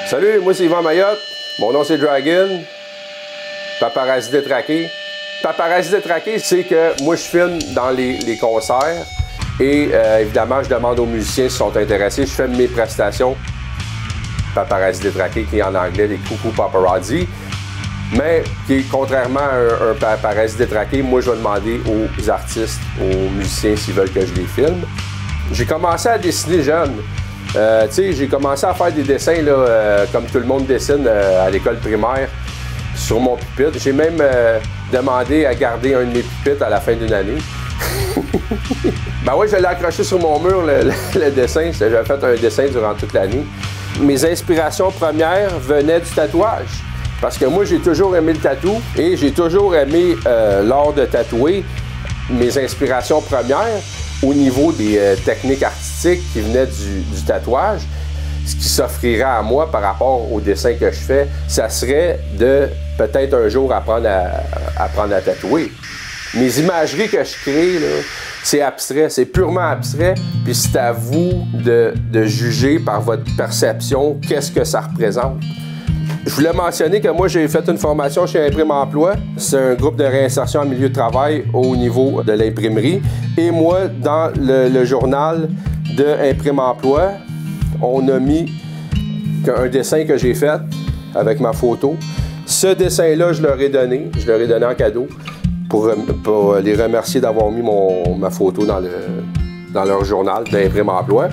Salut, moi c'est Yvan Mayotte, mon nom c'est Dragon, Paparazzi Détraqué. Paparazzi Détraqué, c'est que moi je filme dans les concerts et évidemment je demande aux musiciens s'ils sont intéressés, je fais mes prestations. Paparazzi Détraqué qui est en anglais, les coucou paparazzi. Mais qui, contrairement à un paparazzi détraqué, moi je vais demander aux artistes, aux musiciens s'ils veulent que je les filme. J'ai commencé à dessiner jeune. J'ai commencé à faire des dessins là, comme tout le monde dessine à l'école primaire sur mon pupitre. J'ai même demandé à garder un de mes pupitres à la fin d'une année. Ben oui, je l'ai accroché sur mon mur, le dessin. J'avais fait un dessin durant toute l'année. Mes inspirations premières venaient du tatouage. Parce que moi, j'ai toujours aimé le tatou et j'ai toujours aimé l'art de tatouer. Mes inspirations premières au niveau des techniques artistiques qui venaient du tatouage, ce qui s'offrirait à moi par rapport au dessin que je fais, ça serait de peut-être un jour apprendre à tatouer. Mes imageries que je crée, c'est abstrait, c'est purement abstrait, puis c'est à vous de juger par votre perception qu'est-ce que ça représente. Je voulais mentionner que moi, j'ai fait une formation chez Imprime Emploi. C'est un groupe de réinsertion en milieu de travail au niveau de l'imprimerie. Et moi, dans le journal de Imprime Emploi, on a mis un dessin que j'ai fait avec ma photo. Ce dessin-là, je leur ai donné en cadeau pour les remercier d'avoir mis ma photo dans leur journal d'Imprime Emploi.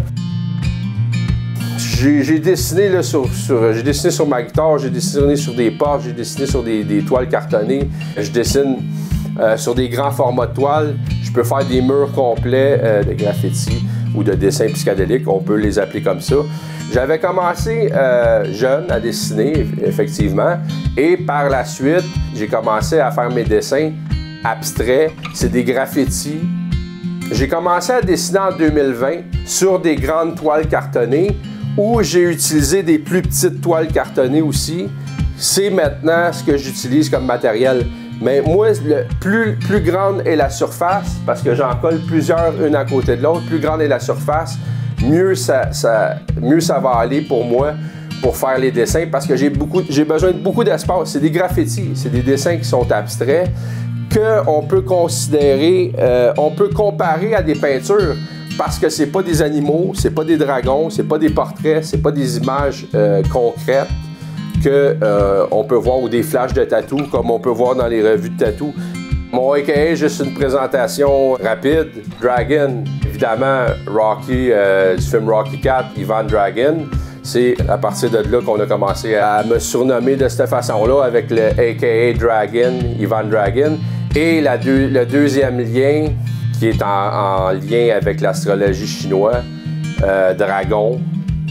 J'ai dessiné là, j'ai dessiné sur ma guitare, j'ai dessiné sur des portes, j'ai dessiné sur des toiles cartonnées. Je dessine sur des grands formats de toiles. Je peux faire des murs complets de graffiti ou de dessins psychédéliques, on peut les appeler comme ça. J'avais commencé jeune à dessiner, effectivement, et par la suite, j'ai commencé à faire mes dessins abstraits. C'est des graffitis. J'ai commencé à dessiner en 2020 sur des grandes toiles cartonnées, où j'ai utilisé des plus petites toiles cartonnées aussi. C'est maintenant ce que j'utilise comme matériel. Mais moi, plus grande est la surface, parce que j'en colle plusieurs une à côté de l'autre, plus grande est la surface, mieux ça va aller pour moi pour faire les dessins, parce que j'ai besoin de beaucoup d'espace. C'est des graffitis, c'est des dessins qui sont abstraits, qu'on peut considérer, on peut comparer à des peintures. Parce que c'est pas des animaux, c'est pas des dragons, c'est pas des portraits, c'est pas des images concrètes qu'on peut voir ou des flashs de tatou comme on peut voir dans les revues de tatou. Mon AKA, juste une présentation rapide. Dragon, évidemment, Rocky, du film Rocky IV, Ivan Dragon. C'est à partir de là qu'on a commencé à me surnommer de cette façon-là avec le AKA Dragon, Ivan Dragon. Et le deuxième lien, qui est en lien avec l'astrologie chinoise, Dragon,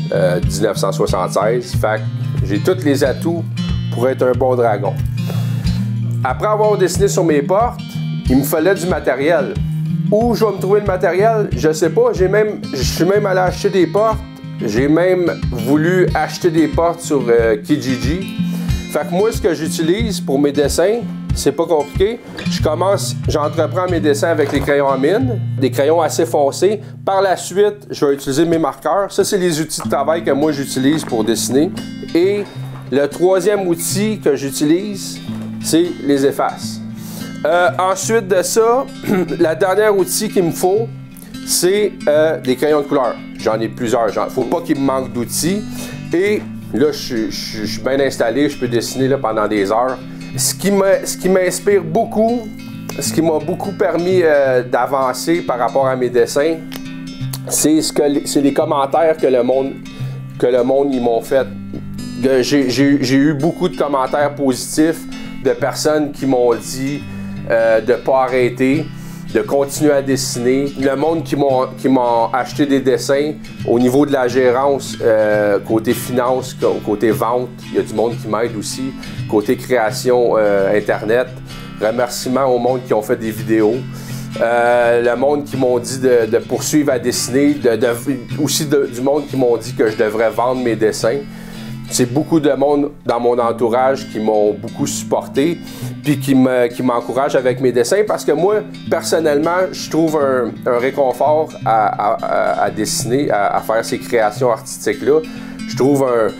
1976. Fait que j'ai tous les atouts pour être un bon dragon. Après avoir dessiné sur mes portes, il me fallait du matériel. Où je vais me trouver le matériel, je sais pas. Je suis même allé acheter des portes. J'ai même voulu acheter des portes sur Kijiji. Fait que moi, ce que j'utilise pour mes dessins, c'est pas compliqué. J'entreprends mes dessins avec les crayons à mine, des crayons assez foncés. Par la suite, je vais utiliser mes marqueurs. Ça, c'est les outils de travail que moi, j'utilise pour dessiner. Et le troisième outil que j'utilise, c'est les effaces. Ensuite de ça, la dernière outil qu'il me faut, c'est des crayons de couleur. J'en ai plusieurs. Faut pas qu'il me manque d'outils. Et là, je suis bien installé. Je peux dessiner là, pendant des heures. Ce qui m'inspire beaucoup, ce qui m'a beaucoup permis d'avancer par rapport à mes dessins, c'est les commentaires que le monde ils m'ont fait. J'ai eu beaucoup de commentaires positifs de personnes qui m'ont dit de ne pas arrêter, de continuer à dessiner. Le monde qui m'ont acheté des dessins au niveau de la gérance, côté finance, côté vente, il y a du monde qui m'aide aussi. Côté création Internet, remerciements au monde qui ont fait des vidéos. Le monde qui m'ont dit de poursuivre à dessiner, aussi du monde qui m'ont dit que je devrais vendre mes dessins. C'est beaucoup de monde dans mon entourage qui m'ont beaucoup supporté puis qui m'encouragent avec mes dessins parce que moi, personnellement, je trouve un réconfort à dessiner, à faire ces créations artistiques-là. Je trouve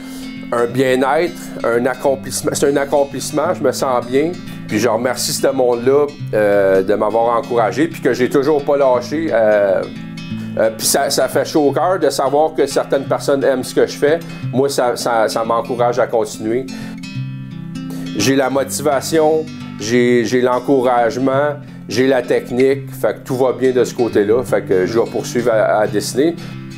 un bien-être, un accomplissement. C'est un accomplissement, je me sens bien. Puis je remercie ce monde-là de m'avoir encouragé, puis que j'ai toujours pas lâché. Puis ça fait chaud au cœur de savoir que certaines personnes aiment ce que je fais. Moi, ça m'encourage à continuer. J'ai la motivation, j'ai l'encouragement, j'ai la technique, fait que tout va bien de ce côté-là, fait que je vais poursuivre à dessiner.